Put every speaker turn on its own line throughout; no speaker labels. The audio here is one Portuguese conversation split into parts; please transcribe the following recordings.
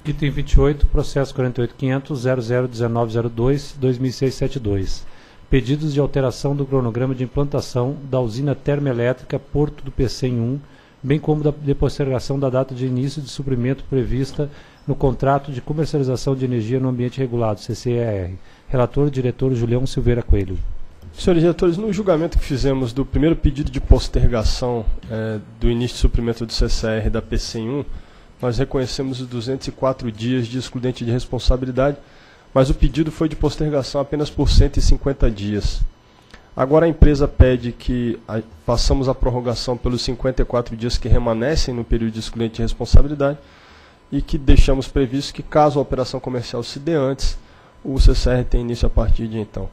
Item 28, processo 48.500.001902.2006.72. Pedidos de alteração do cronograma de implantação da usina termoelétrica Porto do Pecém 1, bem como de postergação da data de início de suprimento prevista no contrato de comercialização de energia no ambiente regulado, CCER. Relator, diretor Julião Silveira Coelho.
Senhores diretores, no julgamento que fizemos do primeiro pedido de postergação do início de suprimento do CCR da P101, nós reconhecemos os 204 dias de excludente de responsabilidade, mas o pedido foi de postergação apenas por 150 dias. Agora a empresa pede que façamos a prorrogação pelos 54 dias que remanescem no período de excludente de responsabilidade e que deixamos previsto que, caso a operação comercial se dê antes, o CCR tem início a partir de então.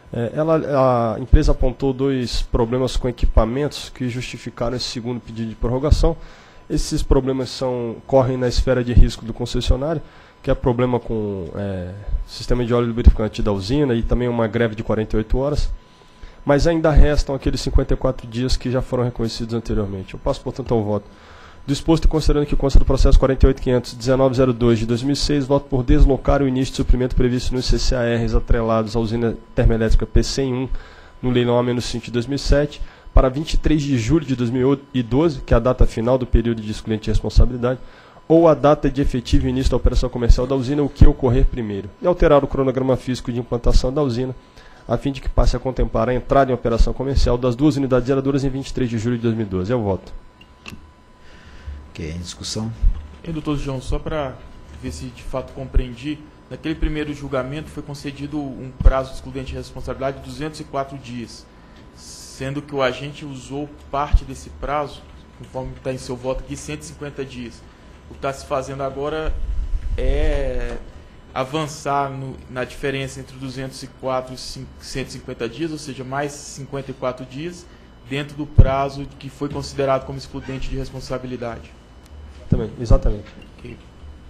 A empresa apontou dois problemas com equipamentos que justificaram esse segundo pedido de prorrogação. Esses problemas correm na esfera de risco do concessionário, que é problema com sistema de óleo lubrificante da usina e também uma greve de 48 horas. Mas ainda restam aqueles 54 dias que já foram reconhecidos anteriormente. Eu passo, portanto, ao voto. Disposto e considerando que consta do processo 48.500.1902 de 2006, voto por deslocar o início de suprimento previsto nos CCARs atrelados à usina termoelétrica P101 no leilão A-5 de 2007 para 23 de julho de 2012, que é a data final do período de excludente de responsabilidade, ou a data de efetivo início da operação comercial da usina, o que ocorrer primeiro, e alterar o cronograma físico de implantação da usina, a fim de que passe a contemplar a entrada em operação comercial das duas unidades geradoras em 23 de julho de 2012. É o voto.
Ok, em discussão.
Doutor João, só para ver se de fato compreendi, naquele primeiro julgamento foi concedido um prazo de excludente de responsabilidade de 204 dias, sendo que o agente usou parte desse prazo, conforme está em seu voto aqui, 150 dias. O que está se fazendo agora é avançar na diferença entre 204 e 150 dias, ou seja, mais 54 dias, dentro do prazo que foi considerado como excludente de responsabilidade.
Exatamente.
Ok,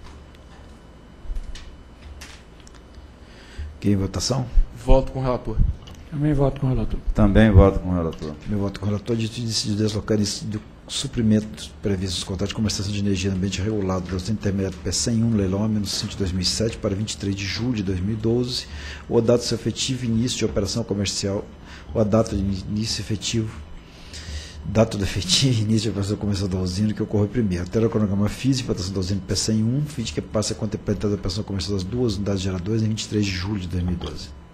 em votação?
Voto com o relator.
Também voto com o relator.
Também voto com o relator. Meu voto com o relator. Decidiu deslocar do suprimento previsto nos contratos de comercialização de energia no ambiente regulado da usina termoelétrica P101, leilão A-5 de 2007 para 23 de julho de 2012, ou a data de seu efetivo início de operação comercial, ou a data de início efetivo, início de operação comercial da usina, que ocorre primeiro. Altera o cronograma físico de implantação da usina P101, fim de que passe a contemplar a operação comercial das duas unidades geradoras em 23 de julho de 2012.